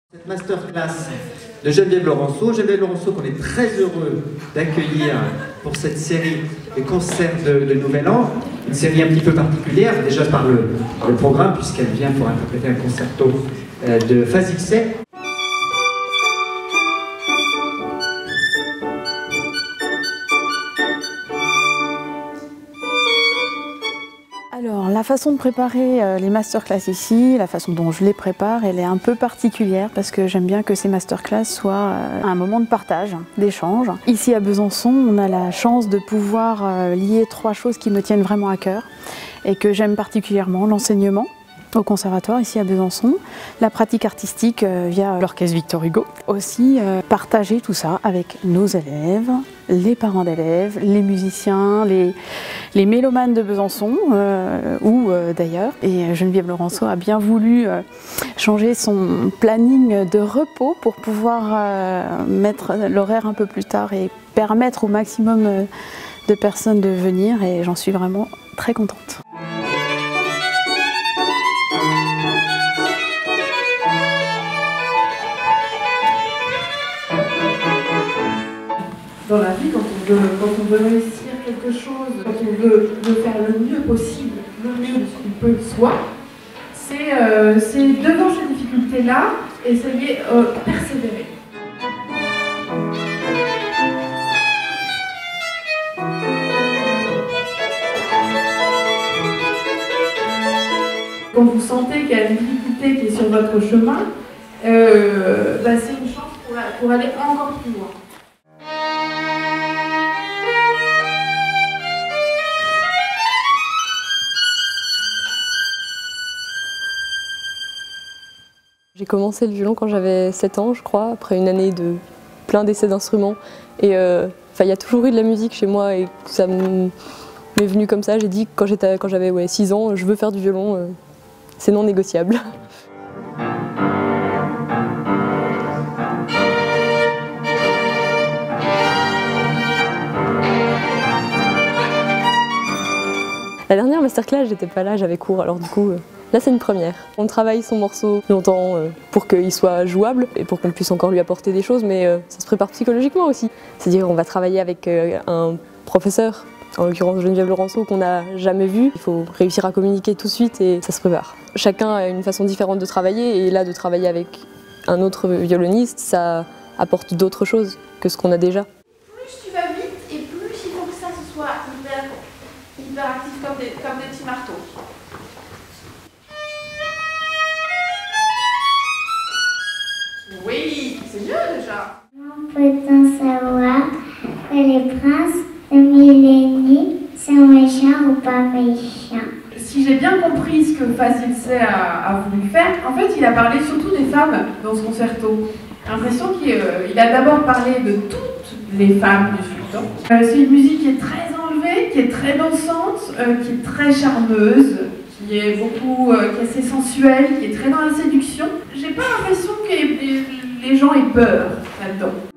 Cette masterclass de Geneviève Laurenceau qu'on est très heureux d'accueillir pour cette série des concerts de Nouvel An, une série un petit peu particulière, déjà par le programme, puisqu'elle vient pour interpréter un concerto de Fazilseh. Alors, la façon de préparer les masterclass ici, la façon dont je les prépare, elle est un peu particulière parce que j'aime bien que ces masterclass soient un moment de partage, d'échange. Ici à Besançon, on a la chance de pouvoir lier trois choses qui me tiennent vraiment à cœur et que j'aime particulièrement: l'enseignement au conservatoire ici à Besançon, la pratique artistique via l'orchestre Victor Hugo, aussi partager tout ça avec nos élèves, les parents d'élèves, les musiciens, les mélomanes de Besançon ou d'ailleurs. Et Geneviève Laurenceau a bien voulu changer son planning de repos pour pouvoir mettre l'horaire un peu plus tard et permettre au maximum de personnes de venir, et j'en suis vraiment très contente. Dans la vie, quand on veut réussir quelque chose, quand on veut faire le mieux possible, le mieux qu'on peut soi, c'est devant ces difficultés-là, essayer de persévérer. Quand vous sentez qu'il y a une difficulté qui est sur votre chemin, c'est une chance pour aller encore plus loin. J'ai commencé le violon quand j'avais 7 ans, je crois, après une année de plein d'essais d'instruments. Et il y a toujours eu de la musique chez moi et ça m'est venu comme ça. J'ai dit quand j'avais 6 ans, je veux faire du violon, c'est non négociable. La dernière masterclass, j'étais pas là, j'avais cours, alors du coup, là c'est une première. On travaille son morceau longtemps pour qu'il soit jouable et pour qu'on puisse encore lui apporter des choses, mais ça se prépare psychologiquement aussi. C'est-à-dire on va travailler avec un professeur, en l'occurrence Geneviève Laurenceau, qu'on n'a jamais vu. Il faut réussir à communiquer tout de suite et ça se prépare. Chacun a une façon différente de travailler, et là de travailler avec un autre violoniste, ça apporte d'autres choses que ce qu'on a déjà. Plus tu vas vite et plus il faut que ça ce soit hyper actif comme des petits marteaux. Oui, c'est mieux déjà. Peut-on savoir que les princes de Milénie sont méchants ou pas méchants? Si j'ai bien compris ce que Fazilseh a voulu faire, en fait il a parlé surtout des femmes dans ce concerto. J'ai l'impression qu'il a d'abord parlé de toutes les femmes du sultan. C'est une musique qui est très enlevée, qui est très dansante, qui est très charmeuse, qui est assez sensuelle, qui est très dans la séduction. J'ai pas l'impression que les gens aient peur là-dedans.